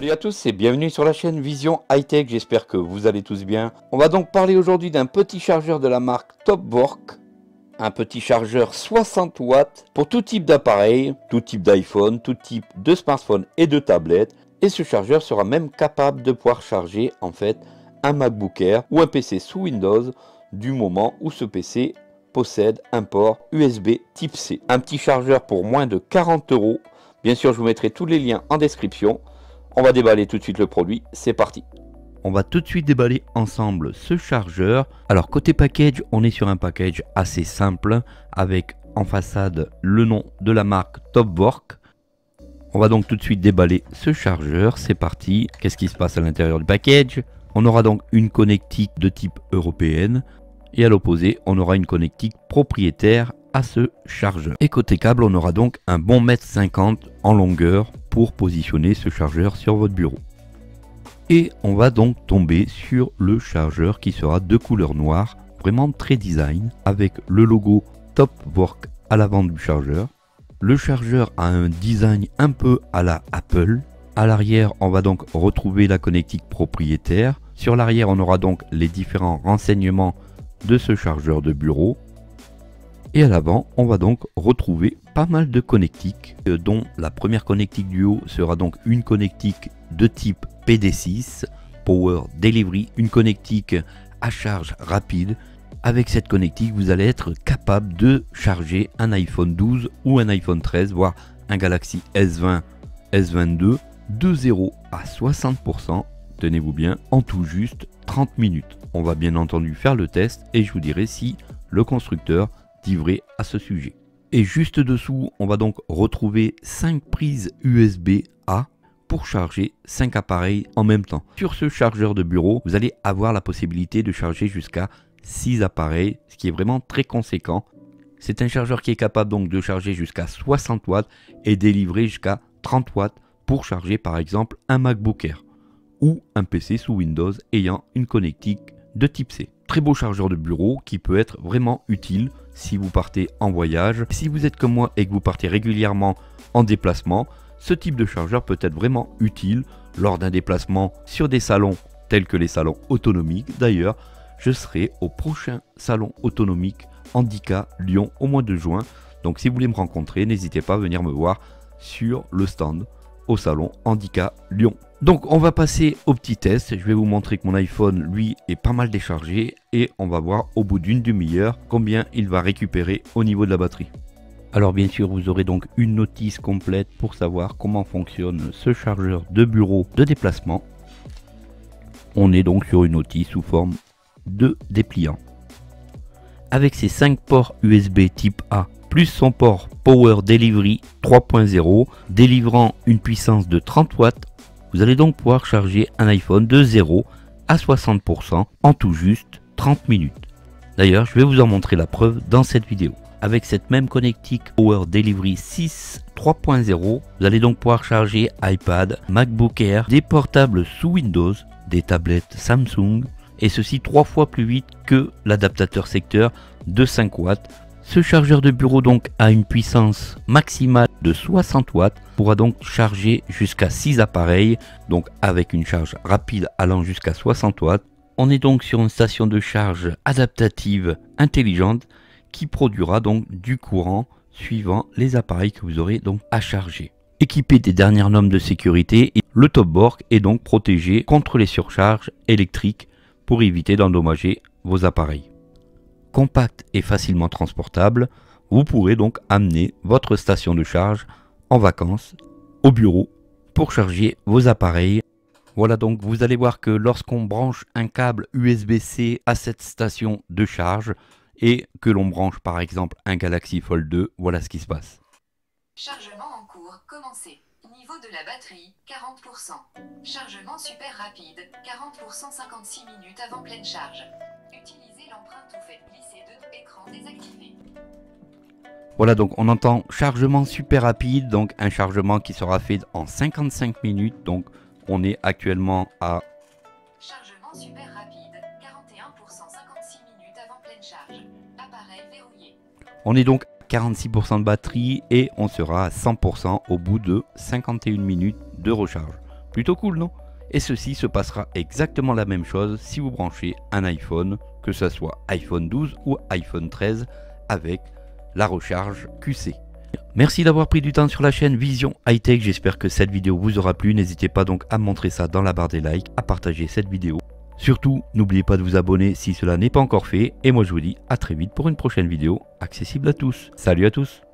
Salut à tous et bienvenue sur la chaîne Vision High Tech, j'espère que vous allez tous bien. On va donc parler aujourd'hui d'un petit chargeur de la marque Topwork, un petit chargeur 60 watts pour tout type d'appareil, tout type d'iPhone, tout type de smartphone et de tablette. Et ce chargeur sera même capable de pouvoir charger en fait un MacBook Air ou un PC sous Windows du moment où ce PC possède un port USB type C. Un petit chargeur pour moins de 40 €. Bien sûr, je vous mettrai tous les liens en description. On va déballer tout de suite le produit, c'est parti. On va tout de suite déballer ensemble ce chargeur. Alors côté package, on est sur un package assez simple avec en façade le nom de la marque Topwork. On va donc tout de suite déballer ce chargeur, c'est parti. Qu'est-ce qui se passe à l'intérieur du package? On aura donc une connectique de type européenne et à l'opposé, on aura une connectique propriétaire à ce chargeur. Et côté câble, on aura donc un bon 1,50 m en longueur pour positionner ce chargeur sur votre bureau. Et on va donc tomber sur le chargeur qui sera de couleur noire, vraiment très design, avec le logo Topwork à l'avant du chargeur. Le chargeur a un design un peu à la Apple. À l'arrière, on va donc retrouver la connectique propriétaire. Sur l'arrière, on aura donc les différents renseignements de ce chargeur de bureau. Et à l'avant, on va donc retrouver pas mal de connectiques, dont la première connectique du haut sera donc une connectique de type PD6, Power Delivery, une connectique à charge rapide. Avec cette connectique, vous allez être capable de charger un iPhone 12 ou un iPhone 13, voire un Galaxy S20, S22, de 0 à 60%, tenez-vous bien, en tout juste 30 minutes. On va bien entendu faire le test et je vous dirai si le constructeur dit vrai à ce sujet. Et juste dessous, on va donc retrouver 5 prises USB-A pour charger 5 appareils en même temps. Sur ce chargeur de bureau, vous allez avoir la possibilité de charger jusqu'à 6 appareils, ce qui est vraiment très conséquent. C'est un chargeur qui est capable donc de charger jusqu'à 60 watts et délivrer jusqu'à 30 watts pour charger par exemple un MacBook Air ou un PC sous Windows ayant une connectique de type C. Très beau chargeur de bureau qui peut être vraiment utile si vous partez en voyage. Si vous êtes comme moi et que vous partez régulièrement en déplacement, ce type de chargeur peut être vraiment utile lors d'un déplacement sur des salons tels que les salons autonomiques. D'ailleurs, je serai au prochain salon autonomique Handicap Lyon au mois de juin. Donc si vous voulez me rencontrer, n'hésitez pas à venir me voir sur le stand au salon Handicap Lyon. Donc on va passer au petit test. Je vais vous montrer que mon iPhone lui est pas mal déchargé et on va voir au bout d'une demi-heure combien il va récupérer au niveau de la batterie. Alors bien sûr vous aurez donc une notice complète pour savoir comment fonctionne ce chargeur de bureau de déplacement. On est donc sur une notice sous forme de dépliant. Avec ses 5 ports USB type A plus son port Power Delivery 3.0 délivrant une puissance de 30 watts, vous allez donc pouvoir charger un iPhone de 0 à 60% en tout juste 30 minutes. D'ailleurs, je vais vous en montrer la preuve dans cette vidéo. Avec cette même connectique Power Delivery 6 3.0, vous allez donc pouvoir charger iPad, MacBook Air, des portables sous Windows, des tablettes Samsung, et ceci 3 fois plus vite que l'adaptateur secteur de 5 watts. Ce chargeur de bureau donc a une puissance maximale de 60 watts, pourra donc charger jusqu'à 6 appareils, donc avec une charge rapide allant jusqu'à 60 watts. On est donc sur une station de charge adaptative intelligente qui produira donc du courant suivant les appareils que vous aurez donc à charger. Équipé des dernières normes de sécurité, le Topwork est donc protégé contre les surcharges électriques pour éviter d'endommager vos appareils. Compact et facilement transportable, vous pourrez donc amener votre station de charge en vacances au bureau pour charger vos appareils. Voilà, donc vous allez voir que lorsqu'on branche un câble USB-C à cette station de charge et que l'on branche par exemple un Galaxy Fold 2, voilà ce qui se passe. Chargement en cours, commencé. Niveau de la batterie, 40%. Chargement super rapide, 40% 56 minutes avant pleine charge. Utilisez l'empreinte ou faites glisser de écran désactivé. Voilà, donc on entend chargement super rapide, donc un chargement qui sera fait en 55 minutes. Donc on est actuellement à chargement super rapide, 41% 56 minutes avant pleine charge. Appareil verrouillé. On est donc 46% de batterie et on sera à 100% au bout de 51 minutes de recharge. Plutôt cool, non? Et ceci se passera exactement la même chose si vous branchez un iPhone, que ce soit iPhone 12 ou iPhone 13 avec la recharge QC. Merci d'avoir pris du temps sur la chaîne Vision High-Tech, j'espère que cette vidéo vous aura plu, n'hésitez pas donc à montrer ça dans la barre des likes, à partager cette vidéo. Surtout, n'oubliez pas de vous abonner si cela n'est pas encore fait, et moi je vous dis à très vite pour une prochaine vidéo accessible à tous. Salut à tous!